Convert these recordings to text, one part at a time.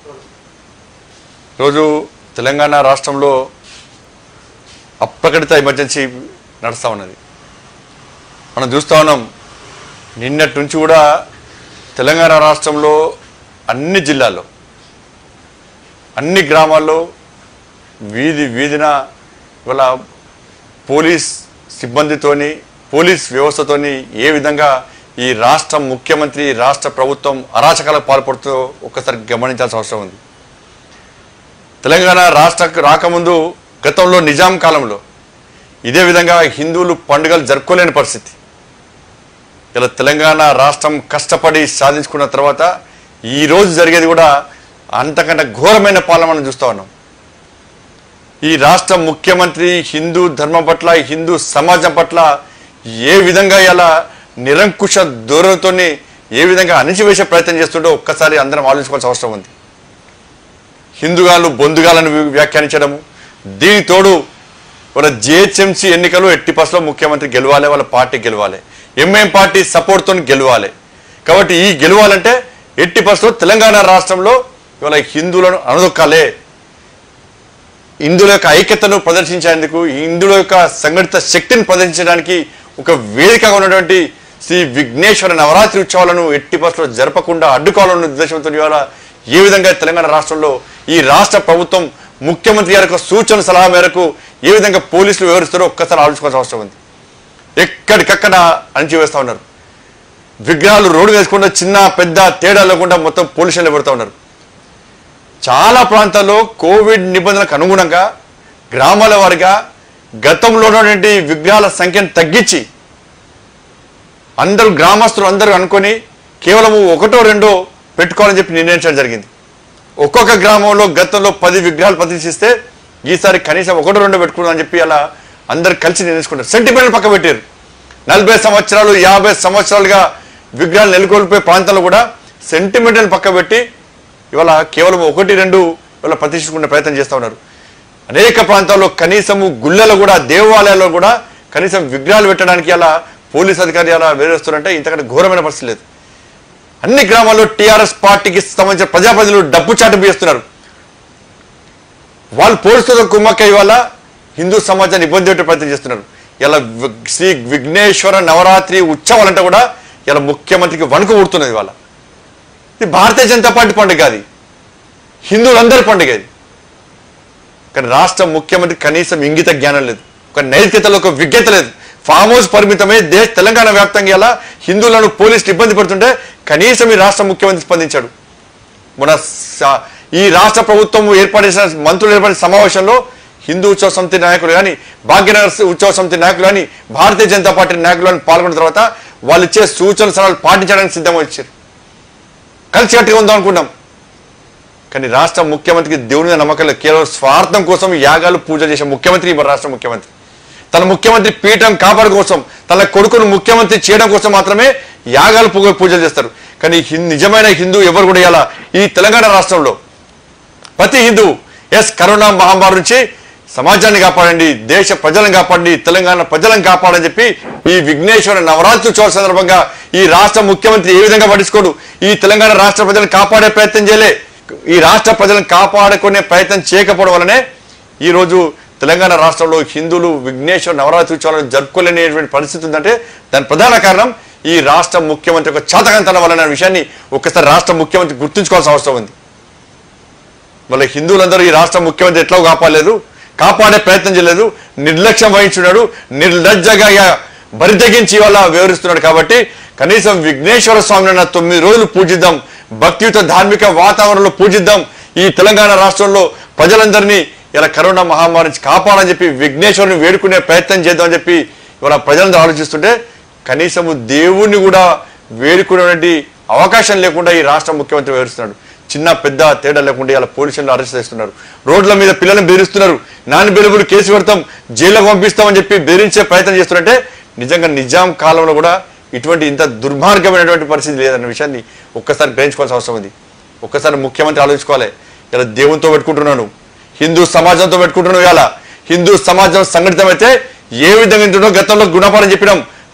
రోజు తెలంగాణ రాష్ట్రంలో అప్రకటిత ఎమర్జెన్సీ నడుస్తూ ఉన్నది. మనం చూస్తూ ఉన్నాం. నిన్నటి నుంచి కూడా తెలంగాణ రాష్ట్రంలో అన్ని జిల్లాల్లో అన్ని గ్రామాల్లో వీధిన ఇవాళ పోలీస్ సిబ్బందితోని పోలీస్ వ్యవస్థతోని ఏ విధంగా ఈ రాష్ట్ర ముఖ్యమంత్రి రాష్ట్ర ప్రభుత్వం అరాచకాలకు పాల్పడుతూ ఒక్కసారి గమనించాల్సిన అవసరం ఉంది. తెలంగాణ రాష్ట్రకు రాకముందు గతంలో నిజాం కాలంలో ఇదే విధంగా హిందువులు పండుగలు జరుపుకోలేని పరిస్థితి. ఇలా తెలంగాణ రాష్ట్రం కష్టపడి సాధించుకున్న తర్వాత ఈరోజు జరిగేది కూడా అంతకంటే ఘోరమైన పాలన మనం చూస్తూ ఉన్నాం. ఈ రాష్ట్ర ముఖ్యమంత్రి హిందూ ధర్మం పట్ల హిందూ సమాజం పట్ల ఏ విధంగా ఇలా నిరంకుశ ధోరణితో ఏ విధంగా అణిచివేసే ప్రయత్నం చేస్తుండో ఒక్కసారి అందరం ఆలోచించుకోవాల్సిన అవసరం ఉంది. హిందుగాళ్ళు బొందుగాలను వ్యాఖ్యానించడము, దీని తోడు వాళ్ళ జిహెచ్ఎంసీ ఎన్నికలు ఎట్టి పర్సెంట్ ముఖ్యమంత్రి గెలవాలి, వాళ్ళ పార్టీ గెలవాలి, ఎంఐఎం పార్టీ సపోర్ట్తో గెలవాలి. కాబట్టి ఈ గెలవాలంటే ఎట్టి పర్సెంట్ తెలంగాణ రాష్ట్రంలో ఇవాళ హిందువులను అనదొక్కాలే. హిందువుల యొక్క ఐక్యతను ప్రదర్శించేందుకు హిందువుల యొక్క సంఘటిత శక్తిని ప్రదర్శించడానికి ఒక వేదికగా ఉన్నటువంటి శ్రీ విఘ్నేశ్వర నవరాత్రి ఉత్సవాలను ఎట్టి పర్సెంట్ జరపకుండా అడ్డుకోవాలన్న ఉద్దేశంతో ఇవాళ ఏ విధంగా తెలంగాణ రాష్ట్రంలో ఈ రాష్ట్ర ప్రభుత్వం ముఖ్యమంత్రి గారి యొక్క సూచన సలహా మేరకు ఏ విధంగా పోలీసులు వివరిస్తారో ఒక్కసారి ఆలోచించుకోవాల్సిన అవసరం ఉంది. ఎక్కడికక్కడ అణిచివేస్తూ ఉన్నారు. విగ్రహాలు రోడ్డు వేసుకుంటూ చిన్న పెద్ద తేడా లేకుండా మొత్తం పోలీసులు పెడతా ఉన్నారు. చాలా ప్రాంతాల్లో కోవిడ్ నిబంధనలకు అనుగుణంగా గ్రామాల వారిగా గతంలో ఉన్నటువంటి విగ్రహాల సంఖ్యను తగ్గించి అందరూ గ్రామస్తులు అందరూ అనుకొని కేవలం ఒకటో రెండో పెట్టుకోవాలని చెప్పి నిర్ణయించడం జరిగింది. ఒక్కొక్క గ్రామంలో గతంలో 10 విగ్రహాలు ప్రతిష్ఠిస్తే ఈసారి కనీసం ఒకటో రెండో పెట్టుకుందామని చెప్పి అలా అందరు కలిసి నిర్ణయించుకుంటారు. సెంటిమెంట్ పక్క పెట్టారు. 40 సంవత్సరాలు 50 సంవత్సరాలుగా విగ్రహాలు నెలకొల్పే ప్రాంతాల్లో కూడా సెంటిమెంటల్ పక్క పెట్టి ఇవాళ కేవలం 1-2 ఇవాళ ప్రతిష్ఠించుకునే ప్రయత్నం చేస్తూ ఉన్నారు. అనేక ప్రాంతాల్లో కనీసము గుళ్ళలో కూడా దేవాలయాల్లో కూడా కనీసం విగ్రహాలు పెట్టడానికి అలా పోలీస్ అధికారులు అలా వేరేస్తున్నారంటే ఇంతకంటే ఘోరమైన పరిస్థితి లేదు. అన్ని గ్రామాల్లో టీఆర్ఎస్ పార్టీకి సంబంధించిన ప్రజాప్రతినిధులు డబ్బు చాటు చేస్తున్నారు. వాళ్ళు పోలీసులతో కుమ్మక్కై వల్ల హిందూ సమాజాన్ని ఇబ్బంది పెట్టే ప్రయత్నం చేస్తున్నారు. ఇలా శ్రీ విఘ్నేశ్వర నవరాత్రి ఉత్సవాలంటే కూడా ఇలా ముఖ్యమంత్రికి వణుకు పుడుతున్నది. వాళ్ళ ఇది భారతీయ జనతా పార్టీ పండుగ, అది హిందువులందరి పండుగ. ఇది కానీ రాష్ట్ర ముఖ్యమంత్రి కనీసం ఇంగిత జ్ఞానం లేదు, ఒక నైతికతలో ఒక విజ్ఞత లేదు. ఫామ్ హౌస్ పరిమితమే తెలంగాణ వ్యాప్తంగా ఇలా హిందువులను పోలీసులు ఇబ్బంది పడుతుంటే కనీసం ఈ రాష్ట్ర ముఖ్యమంత్రి స్పందించాడు. మన ఈ రాష్ట్ర ప్రభుత్వం ఏర్పాటు చేసిన మంత్రులు ఏర్పడిన సమావేశంలో హిందూ ఉత్సవ సమితి నాయకులు కానీ భాగ్యనగర్ ఉత్సవ సమితి నాయకులు కానీ భారతీయ జనతా పార్టీ నాయకులు కానీ పాల్గొన్న తర్వాత వాళ్ళు ఇచ్చే సూచనలు సలహాలు పాటించడానికి సిద్ధంగా వచ్చారు. కలిసికట్టుగా ఉందాం అనుకున్నాం. కానీ రాష్ట్ర ముఖ్యమంత్రికి దేవుని నమ్మకం లేదు. కేవలం స్వార్థం కోసం యాగాలు పూజలు చేసే ముఖ్యమంత్రి మన రాష్ట్ర ముఖ్యమంత్రి. తన ముఖ్యమంత్రి పీఠం కాపాడు కోసం తన కొడుకును ముఖ్యమంత్రి చేయడం కోసం మాత్రమే యాగాలు పూజలు చేస్తారు. కానీ నిజమైన హిందూ ఎవరు కూడా ఇలా ఈ తెలంగాణ రాష్ట్రంలో ప్రతి హిందూ కరోనా మహమ్మారి నుంచి సమాజాన్ని కాపాడండి, దేశ ప్రజలను కాపాడండి, తెలంగాణ ప్రజలను కాపాడని చెప్పి ఈ విఘ్నేశ్వర నవరాత్రి ఉత్సవాల సందర్భంగా ఈ రాష్ట్ర ముఖ్యమంత్రి ఏ విధంగా పట్టించుకోడు. ఈ తెలంగాణ రాష్ట్ర ప్రజలను కాపాడే ప్రయత్నం చేయలే. ఈ రాష్ట్ర ప్రజలను కాపాడుకునే ప్రయత్నం చేయకపోవడం వల్లనే ఈరోజు తెలంగాణ రాష్ట్రంలో హిందువులు విఘ్నేశ్వర నవరాత్రి ఉత్సవాలను జరుపుకోలేనటువంటి పరిస్థితి ఉందంటే దాని ప్రధాన కారణం ఈ రాష్ట్ర ముఖ్యమంత్రి యొక్క చాతకంతనం వలన విషయాన్ని ఒక్కసారి రాష్ట్ర ముఖ్యమంత్రి గుర్తుంచుకోవాల్సిన అవసరం ఉంది. మళ్ళీ హిందువులందరూ ఈ రాష్ట్ర ముఖ్యమంత్రి ఎట్లా కాపాడలేదు, కాపాడే ప్రయత్నం చేయలేదు, నిర్లక్ష్యం వహించున్నాడు, నిర్లజ్జగా బరితెగించి వల్ల వివరిస్తున్నాడు. కాబట్టి కనీసం విఘ్నేశ్వర స్వామిని 9 రోజులు పూజిద్దాం, భక్తియుత ధార్మిక వాతావరణంలో పూజిద్దాం. ఈ తెలంగాణ రాష్ట్రంలో ప్రజలందరినీ ఇలా కరోనా మహమ్మారి నుంచి కాపాడని చెప్పి విఘ్నేశ్వరుని వేడుకునే ప్రయత్నం చేద్దామని చెప్పి ఇవాళ ప్రజలందరూ ఆలోచిస్తుంటే కనీసము దేవుణ్ణి కూడా వేడుకునేటువంటి అవకాశం లేకుండా ఈ రాష్ట్ర ముఖ్యమంత్రి వివరిస్తున్నాడు. చిన్న పెద్ద తేడా లేకుండా ఇలా పోలీసులు అరెస్ట్ చేస్తున్నారు. రోడ్ల మీద పిల్లలను బెదిరిస్తున్నారు. నాన్ బెయిలబుల్ కేసు పెడతాం, జైలుకు పంపిస్తామని చెప్పి బెదిరించే ప్రయత్నం చేస్తున్నారంటే నిజంగా నిజాం కాలంలో కూడా ఇటువంటి ఇంత దుర్మార్గమైనటువంటి పరిస్థితి లేదన్న విషయాన్ని ఒక్కసారి గ్రహించుకోవాల్సిన అవసరం ఉంది. ఒక్కసారి ముఖ్యమంత్రి ఆలోచించుకోవాలి. ఇలా దేవునితో పెట్టుకుంటున్నాను, హిందూ సమాజంతో పెట్టుకుంటున్నాను. ఇలా హిందూ సమాజం సంఘటితమైతే ఏ విధంగా ఉంటుందో గతంలో గుణపాఠం చెప్పినాం.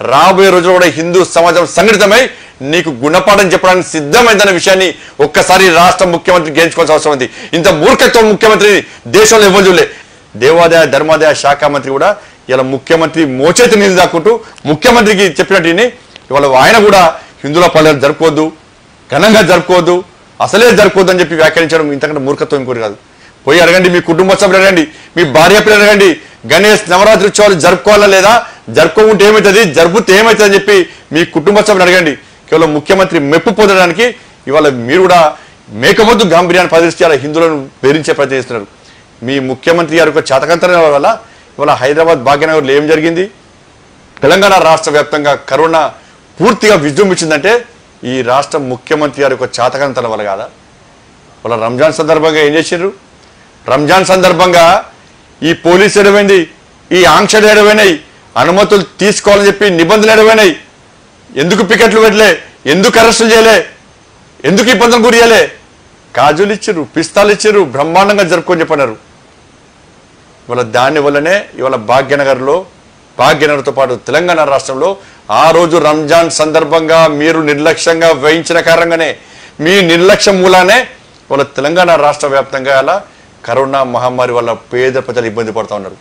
రాబోయే రోజుల్లో కూడా హిందూ సమాజం సంఘటితమై నీకు గుణపాఠం చెప్పడానికి సిద్ధమైందన్న విషయాన్ని ఒక్కసారి రాష్ట్ర ముఖ్యమంత్రి గ్రహించుకోవాల్సిన అవసరం ఉంది. ఇంత మూర్ఖత్వం ముఖ్యమంత్రి దేశంలో ఇవ్వదు. దేవాదాయ ధర్మాదాయ శాఖ మంత్రి కూడా ఇలా ముఖ్యమంత్రి మోచేతి నీళ్ళు దాక్కుంటూ ముఖ్యమంత్రికి చెప్పినట్టు ఇవాళ ఆయన కూడా హిందువుల పండుగలు జరుపుకోవద్దు, ఘనంగా జరుపుకోవద్దు, అసలే జరుపుకోవద్దు అని చెప్పి వ్యాఖ్యానించడం ఇంతకంటే మూర్ఖత్వం ఇంకోటి కాదు. పోయి అడగండి, మీ కుటుంబ సభ్యులు అడగండి, మీ భార్య పిల్లలు అడగండి, గణేష్ నవరాత్రి ఉత్సవాలు జరుపుకోవాలా లేదా, జరుపుకుంటే ఏమవుతుంది, జరుపుతే ఏమవుతుంది అని చెప్పి మీ కుటుంబ సభ్యులు అడగండి. కేవలం ముఖ్యమంత్రి మెప్పు పొందడానికి ఇవాళ మీరు కూడా మేకపోతు గాంభీర్యాన్ని ప్రదర్శించి అలా హిందువులను బెదిరించే ప్రయత్నం చేస్తున్నారు. మీ ముఖ్యమంత్రి గారి యొక్క చేతకంతరం వల్ల ఇవాళ హైదరాబాద్ భాగ్యనగర్లో ఏం జరిగింది, తెలంగాణ రాష్ట్ర వ్యాప్తంగా కరోనా పూర్తిగా విజృంభించిందంటే ఈ రాష్ట్ర ముఖ్యమంత్రి గారి యొక్క చేతకంతరం వల్ల కాదా? వాళ్ళ రంజాన్ సందర్భంగా ఏం చేశారు? రంజాన్ సందర్భంగా ఈ పోలీసు ఎడవైంది, ఈ ఆంక్షలు ఎడవైనాయి, అనుమతులు తీసుకోవాలని చెప్పి నిబంధనలు ఎడవైనాయి. ఎందుకు పికెట్లు పెట్టలే, ఎందుకు అరెస్టులు చేయలే, ఎందుకు ఇబ్బందులు గురి చేయలే? కాజులు ఇచ్చారు, పిస్తాలు ఇచ్చారు, బ్రహ్మాండంగా జరుపుకొని చెప్పన్నారు. ఇవాళ దానివల్లనే ఇవాళ భాగ్యనగర్తో పాటు తెలంగాణ రాష్ట్రంలో ఆ రోజు రంజాన్ సందర్భంగా మీరు నిర్లక్ష్యంగా వహించిన కారణంగానే, మీ నిర్లక్ష్యం మూలానే ఇవాళ తెలంగాణ రాష్ట్ర వ్యాప్తంగా అలా కరోనా మహమ్మారి వల్ల పేద ప్రజలు ఇబ్బంది పడుతూ ఉన్నారు.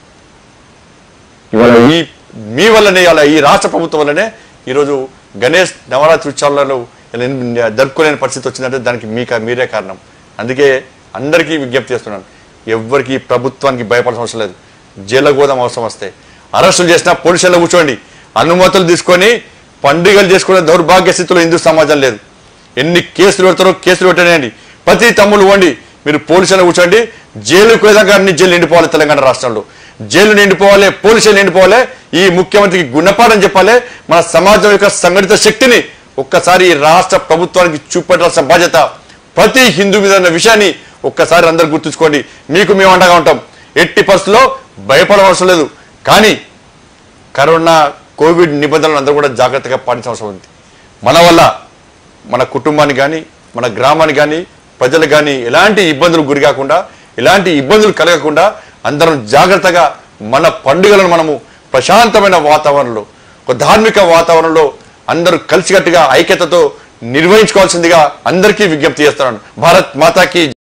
ఇవాళ మీ వల్లనే, ఇవాళ ఈ రాష్ట్ర ప్రభుత్వం వల్లనే ఈరోజు గణేష్ నవరాత్రి ఉత్సవాలలో జరుపుకోలేని పరిస్థితి వచ్చిందంటే దానికి మీరే కారణం. అందుకే అందరికీ విజ్ఞప్తి చేస్తున్నాను, ఎవ్వరికి ప్రభుత్వానికి భయపడాల్సిన అవసరం లేదు. జైల్లో పోదాం అవసరం వస్తే, అరెస్టులు చేసినా పోలీసుల్లో కూర్చోండి, అనుమతులు తీసుకొని పండుగలు చేసుకునే దౌర్భాగ్య స్థితిలో హిందూ సమాజం లేదు. ఎన్ని కేసులు పెడతారో కేసులు పెట్టనేయండి, ప్రతి తమ్ముళ్ళు వండి మీరు పోలీసుల్లో కూర్చోండి. జైలుకు విధంగా అన్ని జైలు నిండిపోవాలి, తెలంగాణ రాష్ట్రంలో జైలు నిండిపోవాలి, పోలీసులు నిండిపోవాలి. ఈ ముఖ్యమంత్రికి గుణపాఠం చెప్పాలి. మన సమాజం యొక్క సంఘటిత శక్తిని ఒక్కసారి రాష్ట్ర ప్రభుత్వానికి చూపెట్టాల్సిన బాధ్యత ప్రతి హిందూ మీద ఉన్న విషయాన్ని ఒక్కసారి అందరు గుర్తుంచుకోండి. మీకు మేము అండగా ఉంటాం, ఎట్టి పరిస్థితుల్లో భయపడవలసిన లేదు. కానీ కరోనా కోవిడ్ నిబంధనలు అందరూ కూడా జాగ్రత్తగా పాటించాల్సిన అవసరం ఉంది. మన వల్ల మన కుటుంబానికి కానీ, మన గ్రామానికి కానీ, ప్రజలకు కానీ ఎలాంటి ఇబ్బందులు గురి కాకుండా, ఎలాంటి ఇబ్బందులు కలగకుండా అందరం జాగ్రత్తగా మన పండుగలను మనము ప్రశాంతమైన వాతావరణంలో, ఒక ధార్మిక వాతావరణంలో అందరూ కలిసికట్టుగా ఐక్యతతో నిర్వహించుకోవాల్సిందిగా అందరికీ విజ్ఞప్తి చేస్తున్నాను. భారత్ మాతాకి